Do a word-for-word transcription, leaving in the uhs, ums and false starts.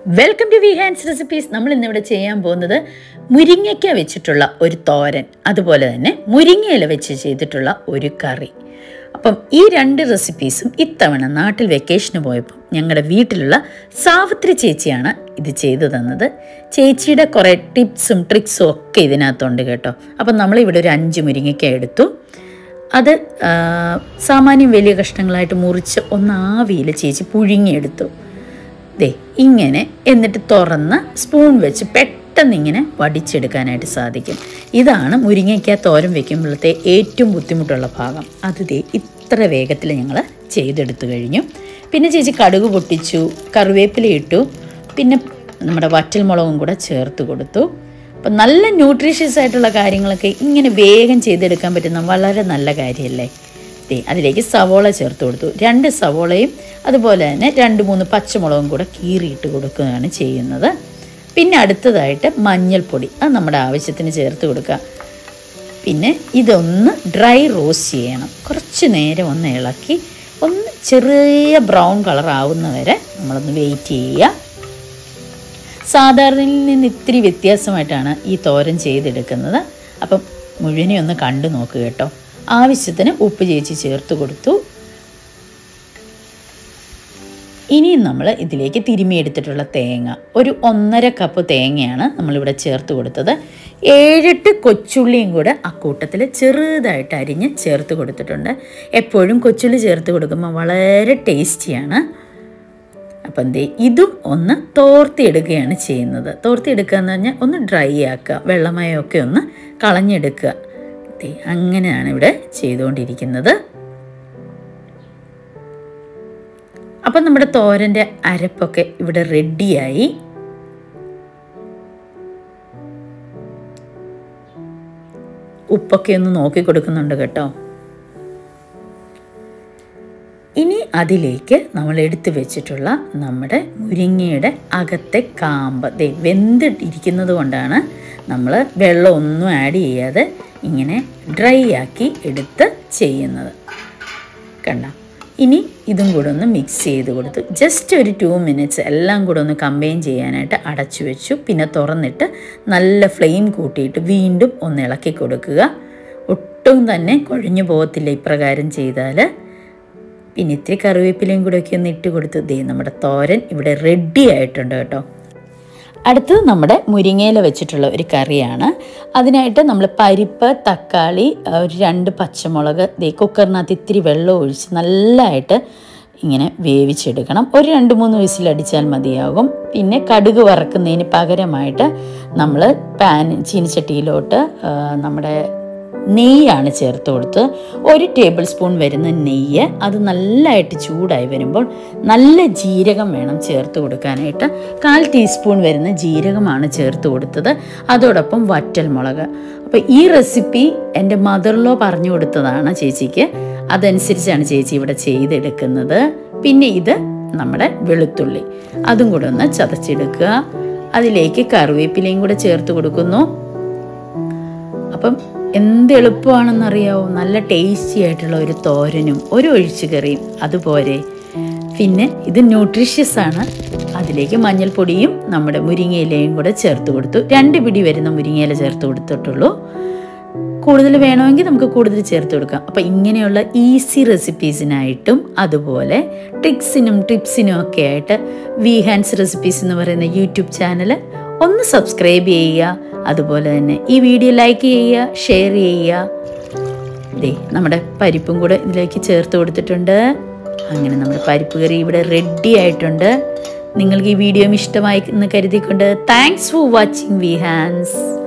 Welcome to V hands recipes. നമ്മൾ ഇന്നിവിടെ ചെയ്യാൻ പോകുന്നത് മുരിങ്ങയ്ക്ക വെച്ചിട്ടുള്ള ഒരു തോരൻ, അതുപോലെ തന്നെ മുരിങ്ങയില വെച്ച് ചെയ്തിട്ടുള്ള ഒരു കറി. അപ്പം ഈ രണ്ട് റെസിപ്പീസും ഇത്തവണ നാട്ടിൽ വെക്കേഷന് പോയപ്പോൾ ഞങ്ങളുടെ വീട്ടിലുള്ള സാവിത്രി ചേച്ചിയാണ് ഇത് ചെയ്തു തന്നത്. ചേച്ചിയുടെ കുറേ ടിപ്സും ട്രിക്സും ഒക്കെ ഇതിനകത്തുണ്ട് കേട്ടോ. അപ്പം നമ്മളിവിടെ ഒരു അഞ്ച് മുരിങ്ങയ്ക്ക എടുത്തു. അത് സാമാന്യം വലിയ കഷ്ണങ്ങളായിട്ട് മുറിച്ച് ഒന്നാവിയിൽ ചേച്ചി പുഴുങ്ങിയെടുത്തു. ദേ ഇങ്ങനെ, എന്നിട്ട് തുറന്ന് സ്പൂൺ വെച്ച് പെട്ടെന്ന് ഇങ്ങനെ വടിച്ചെടുക്കാനായിട്ട് സാധിക്കും. ഇതാണ് മുരിങ്ങയ്ക്ക തോരൻ വയ്ക്കുമ്പോഴത്തെ ഏറ്റവും ബുദ്ധിമുട്ടുള്ള ഭാഗം. അത് ദേ ഇത്ര വേഗത്തിൽ ഞങ്ങൾ ചെയ്തെടുത്തു കഴിഞ്ഞു. പിന്നെ ചേച്ചി കടുക് പൊട്ടിച്ചു, കറിവേപ്പില ഇട്ടു, പിന്നെ നമ്മുടെ വറ്റൽമുളകും കൂടെ ചേർത്ത് കൊടുത്തു. അപ്പം നല്ല ന്യൂട്രീഷ്യസ് ആയിട്ടുള്ള കാര്യങ്ങളൊക്കെ ഇങ്ങനെ വേഗം ചെയ്തെടുക്കാൻ പറ്റുന്ന വളരെ നല്ല കാര്യമല്ലേ. അതിലേക്ക് സവോള ചേർത്ത് കൊടുത്തു. രണ്ട് സവോളയും അതുപോലെ തന്നെ രണ്ട് മൂന്ന് പച്ചമുളകും കൂടെ കീറിയിട്ട് കൊടുക്കുകയാണ് ചെയ്യുന്നത്. പിന്നെ അടുത്തതായിട്ട് മഞ്ഞൾപ്പൊടി, അത് നമ്മുടെ ആവശ്യത്തിന് ചേർത്ത് കൊടുക്കുക. പിന്നെ ഇതൊന്ന് ഡ്രൈ റോസ്റ്റ് ചെയ്യണം. കുറച്ച് നേരം ഒന്ന് ഇളക്കി ഒന്ന് ചെറിയ ബ്രൗൺ കളർ ആവുന്ന വരെ നമ്മളൊന്ന് വെയിറ്റ് ചെയ്യുക. സാധാരണയിൽ നിന്ന് ഇത്തിരി വ്യത്യാസമായിട്ടാണ് ഈ തോരൻ ചെയ്തെടുക്കുന്നത്. അപ്പം മുഴുവനെ ഒന്ന് കണ്ടു നോക്കുക കേട്ടോ. ആവശ്യത്തിന് ഉപ്പ് ചേച്ചി ചേർത്ത് കൊടുത്തു. ഇനിയും നമ്മൾ ഇതിലേക്ക് തിരുമിയെടുത്തിട്ടുള്ള തേങ്ങ, ഒരു ഒന്നര കപ്പ് തേങ്ങയാണ് നമ്മളിവിടെ ചേർത്ത് കൊടുത്തത്. ഏഴെട്ട് കൊച്ചുള്ളിയും കൂടെ അക്കൂട്ടത്തിൽ ചെറുതായിട്ട് അരിഞ്ഞ് ചേർത്ത് കൊടുത്തിട്ടുണ്ട്. എപ്പോഴും കൊച്ചുള്ളി ചേർത്ത് കൊടുക്കുമ്പോൾ വളരെ ടേസ്റ്റിയാണ്. അപ്പം എന്തേ ഇതും ഒന്ന് തോർത്തിയെടുക്കുകയാണ് ചെയ്യുന്നത്. തോർത്തിയെടുക്കുക എന്ന് പറഞ്ഞാൽ ഒന്ന് ഡ്രൈ ആക്കുക, വെള്ളമയമൊക്കെ ഒന്ന് കളഞ്ഞെടുക്കുക. അങ്ങനെയാണ് ഇവിടെ ചെയ്തുകൊണ്ടിരിക്കുന്നത്. അപ്പം നമ്മുടെ തോരൻ്റെ അരപ്പൊക്കെ ഇവിടെ റെഡിയായി. ഉപ്പൊക്കെ ഒന്ന് നോക്കി കൊടുക്കുന്നുണ്ട് കേട്ടോ. ഇനി അതിലേക്ക് നമ്മൾ എടുത്തു വെച്ചിട്ടുള്ള നമ്മുടെ മുരിങ്ങയുടെ അകത്തെ കാമ്പ് ദേ വെന്തിരിക്കുന്നത് കൊണ്ടാണ് നമ്മൾ വെള്ളമൊന്നും ആഡ് ചെയ്യാതെ ഇങ്ങനെ ഡ്രൈ ആക്കി എടുത്ത് ചെയ്യുന്നത്. കണ്ട, ഇനി ഇതും കൂടെ ഒന്ന് മിക്സ് ചെയ്ത് കൊടുത്തു. ജസ്റ്റ് ഒരു ടു മിനിറ്റ്സ് എല്ലാം കൂടെ ഒന്ന് കമ്പൈൻ ചെയ്യാനായിട്ട് അടച്ചു വെച്ചു. പിന്നെ തുറന്നിട്ട് നല്ല ഫ്ലെയിം കൂട്ടിയിട്ട് വീണ്ടും ഒന്ന് ഇളക്കി കൊടുക്കുക. ഒട്ടും തന്നെ കുഴഞ്ഞു പോകത്തില്ല ഇപ്രകാരം ചെയ്താൽ. പിന്നെ ഇത്തിരി കറിവേപ്പിലയും കൂടെ ഒക്കെ ഒന്ന് ഇട്ട് കൊടുത്ത് ദേ നമ്മുടെ തോരൻ ഇവിടെ റെഡി ആയിട്ടുണ്ട് കേട്ടോ. അടുത്തത് നമ്മുടെ മുരിങ്ങയില വെച്ചിട്ടുള്ള ഒരു കറിയാണ്. അതിനായിട്ട് നമ്മൾ പരിപ്പ്, തക്കാളി, ഒരു രണ്ട് പച്ചമുളക് ദേ കുക്കറിനകത്ത് ഇത്തിരി വെള്ളം ഒഴിച്ച് നല്ലതായിട്ട് ഇങ്ങനെ വേവിച്ചെടുക്കണം. ഒരു രണ്ട് മൂന്ന് വിസിലടിച്ചാൽ മതിയാകും. പിന്നെ കടുക് വറക്കുന്നതിന് പകരമായിട്ട് നമ്മൾ പാൻ ചീനിച്ചട്ടിയിലോട്ട് നമ്മുടെ നെയ്യാണ് ചേർത്ത് കൊടുത്ത്. ഒരു ടേബിൾ സ്പൂൺ വരുന്ന നെയ്യ്, അത് നല്ലതായിട്ട് ചൂടായി വരുമ്പോൾ നല്ല ജീരകം വേണം ചേർത്ത് കൊടുക്കാനായിട്ട്. കാൽ ടീസ്പൂൺ വരുന്ന ജീരകമാണ് ചേർത്ത് കൊടുത്തത്. അതോടൊപ്പം വറ്റൽമുളക്. അപ്പോൾ ഈ റെസിപ്പി എൻ്റെ മദർലോ പറഞ്ഞു കൊടുത്തതാണ് ചേച്ചിക്ക്. അതനുസരിച്ചാണ് ചേച്ചി ഇവിടെ ചെയ്തെടുക്കുന്നത്. പിന്നെ ഇത് നമ്മുടെ വെളുത്തുള്ളി, അതും കൂടെ ഒന്ന് ചതച്ചെടുക്കുക. അതിലേക്ക് കറിവേപ്പിലയും കൂടെ ചേർത്ത് കൊടുക്കുന്നു. അപ്പം എന്ത് എളുപ്പമാണെന്നറിയാവോ, നല്ല ടേസ്റ്റി ആയിട്ടുള്ള ഒരു തോരനും ഒരു ഒഴിച്ചുകറിയും അതുപോലെ. പിന്നെ ഇത് ന്യൂട്രീഷ്യസ് ആണ്. അതിലേക്ക് മഞ്ഞൾപ്പൊടിയും നമ്മുടെ മുരിങ്ങയിലയും കൂടെ ചേർത്ത് കൊടുത്തു. രണ്ട് പിടി വരുന്ന മുരിങ്ങയില ചേർത്ത് കൊടുത്തിട്ടുള്ളൂ. കൂടുതൽ വേണമെങ്കിൽ നമുക്ക് കൂടുതൽ ചേർത്ത് കൊടുക്കാം. അപ്പോൾ ഇങ്ങനെയുള്ള ഈസി റെസിപ്പീസിനായിട്ടും അതുപോലെ ട്രിക്സിനും ടിപ്സിനും ഒക്കെ ആയിട്ട് വി ഹാൻഡ്സ് റെസിപ്പീസ് എന്ന് പറയുന്ന യൂട്യൂബ് ചാനൽ ഒന്ന് സബ്സ്ക്രൈബ് ചെയ്യുക. അതുപോലെ തന്നെ ഈ വീഡിയോ ലൈക്ക് ചെയ്യുക, ഷെയർ ചെയ്യുക. ദേ നമ്മുടെ പരിപ്പും കൂടെ ഇതിലേക്ക് ചേർത്ത് കൊടുത്തിട്ടുണ്ട്. അങ്ങനെ നമ്മുടെ പരിപ്പ് കറി ഇവിടെ റെഡി ആയിട്ടുണ്ട്. നിങ്ങൾക്ക് ഈ വീഡിയോ ഇഷ്ടമായി എന്ന് കരുതിക്കൊണ്ട് thanks for watching V hands.